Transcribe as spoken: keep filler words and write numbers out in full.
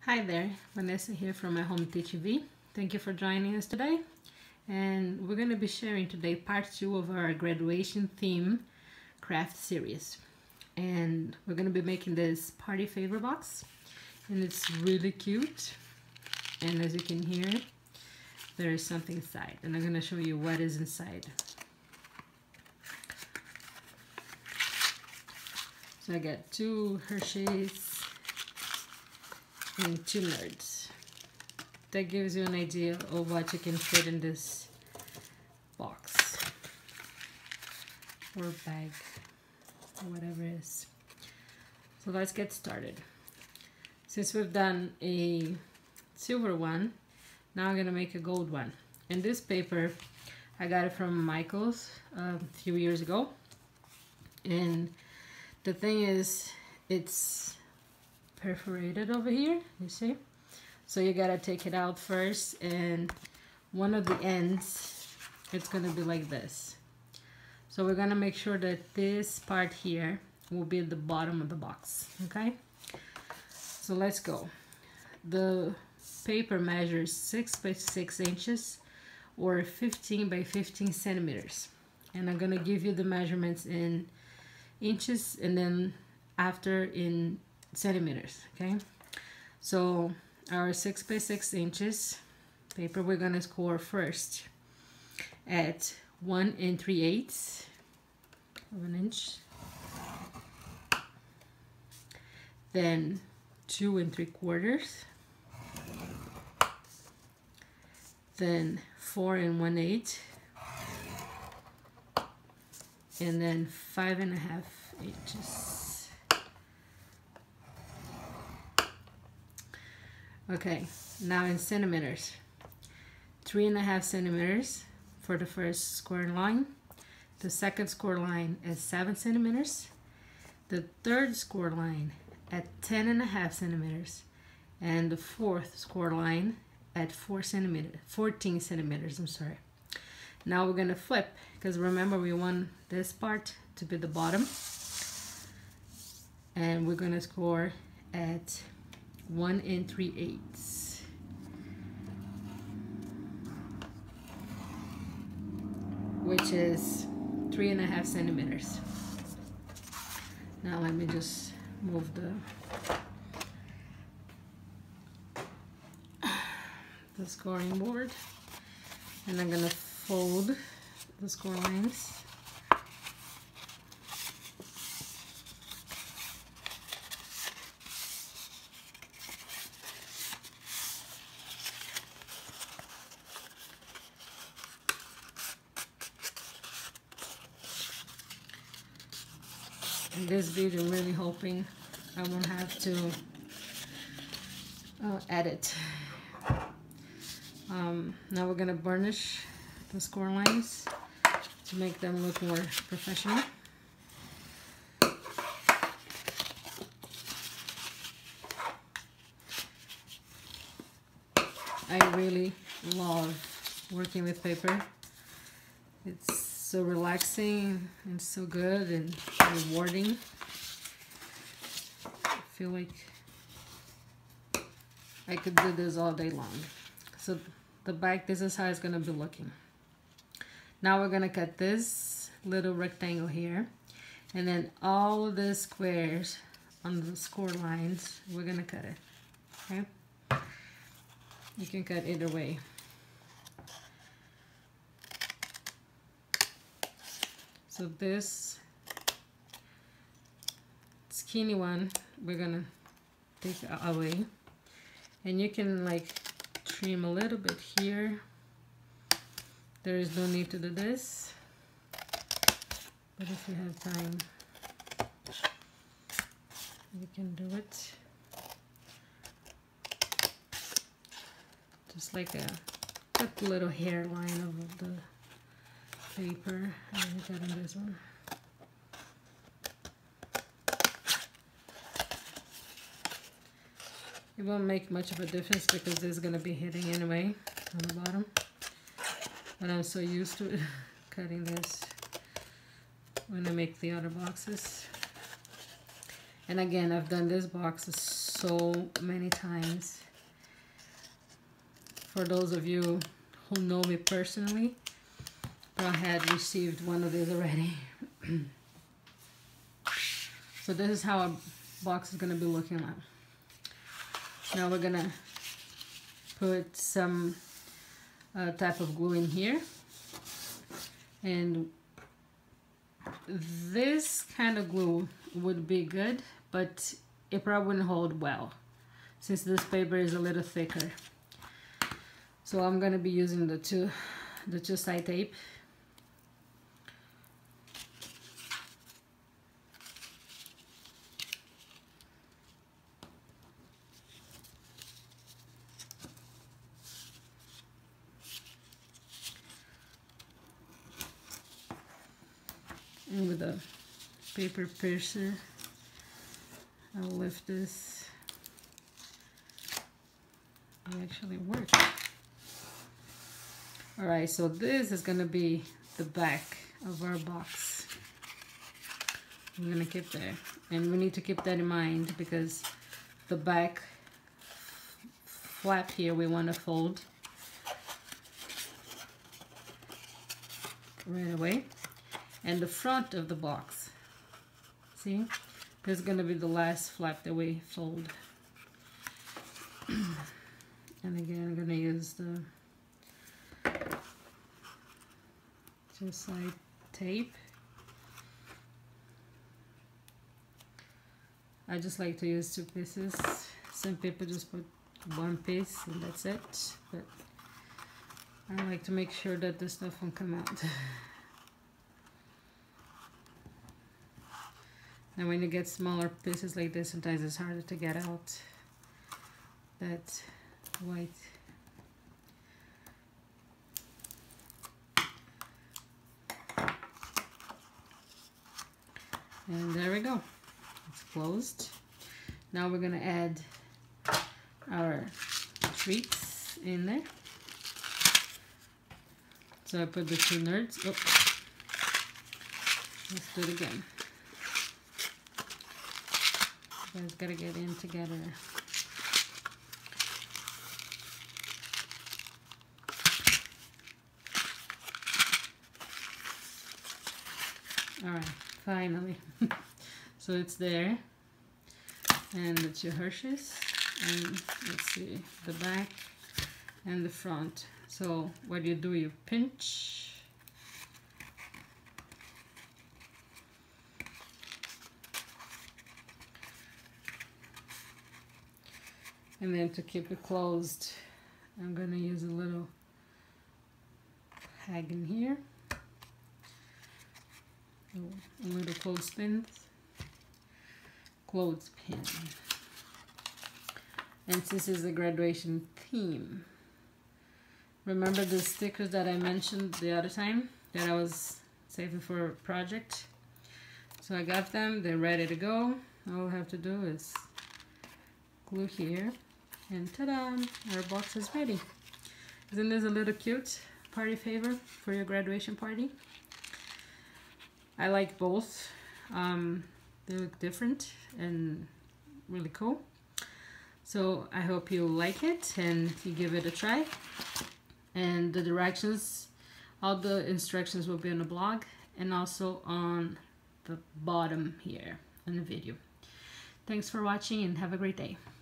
Hi there, Vanessa here from My Home T V. Thank you for joining us today. And we're going to be sharing today part two of our graduation theme craft series. And we're going to be making this party favor box. And it's really cute. And as you can hear, there is something inside. And I'm going to show you what is inside. So I got two Hershey's and two Nerds. That gives you an idea of what you can fit in this box or bag or whatever it is. So let's get started. Since we've done a silver one, now I'm gonna make a gold one. And this paper, I got it from Michael's uh, a few years ago. And the thing is, it's perforated over here, you see? So you gotta take it out first, and one of the ends, it's gonna be like this. So we're gonna make sure that this part here will be at the bottom of the box, okay? So let's go. The paper measures six by six inches or fifteen by fifteen centimeters. And I'm gonna give you the measurements in inches and then after in centimeters, okay? So our six by six inches paper, we're gonna score first at one and three eighths of an inch, then two and three quarters, then four and one eighth, and then five and a half inches. Okay, now in centimeters, three and a half centimeters for the first square line. The second square line is seven centimeters. The third square line at ten and a half centimeters, and the fourth square line at four centimeters, fourteen centimeters. I'm sorry. Now we're gonna flip, because remember we want this part to be the bottom, and we're gonna score at one and three eighths. Which is three and a half centimeters. Now let me just move the the scoring board, and I'm gonna fold the score lines. In this video, I'm really hoping I won't have to uh, edit. Um, now we're gonna burnish the score lines to make them look more professional. I really love working with paper. It's so relaxing and so good and rewarding. I feel like I could do this all day long. So the back, this is how it's gonna be looking. Now we're gonna cut this little rectangle here, and then all of the squares on the score lines, we're gonna cut it, okay? You can cut either way. So this skinny one, we're gonna take away, and you can like trim a little bit here. There is no need to do this, but if you have time, you can do it. Just like a cut a little hairline of the paper, and I got on this one. It won't make much of a difference because this is going to be hitting anyway on the bottom. But I'm so used to cutting this when I make the other boxes. And again, I've done this box so many times. For those of you who know me personally, I had received one of these already. So this is how our box is going to be looking like. Now we're going to put some uh, type of glue in here. And this kind of glue would be good, but it probably wouldn't hold well since this paper is a little thicker. So I'm going to be using the two, the two side tape. And with a paper piercer, I'll lift this. It actually works. Alright, so this is going to be the back of our box. I'm going to keep there. And we need to keep that in mind because the back flap here we want to fold right away. And the front of the box, see, this is going to be the last flap that we fold. And again, I'm going to use the two side tape. I just like to use two pieces. Some people just put one piece and that's it, but I like to make sure that this stuff won't come out. And when you get smaller pieces like this, sometimes it's harder to get out that white. And there we go. It's closed. Now we're going to add our treats in there. So I put the two nerds. Oh. Let's do it again. You guys gotta get in together. Alright, finally. So it's there. And it's your Hershey's. And let's see, the back and the front. So what you do, you pinch. And then to keep it closed, I'm gonna use a little hag in here. A little clothespin. Clothespin. And this is the graduation theme. Remember the stickers that I mentioned the other time that I was saving for a project? So I got them, they're ready to go. All I have to do is glue here. And ta-da! Our box is ready. Isn't this a little cute party favor for your graduation party? I like both. Um, they look different and really cool. So I hope you like it and you give it a try. And the directions, all the instructions will be on the blog and also on the bottom here in the video. Thanks for watching and have a great day.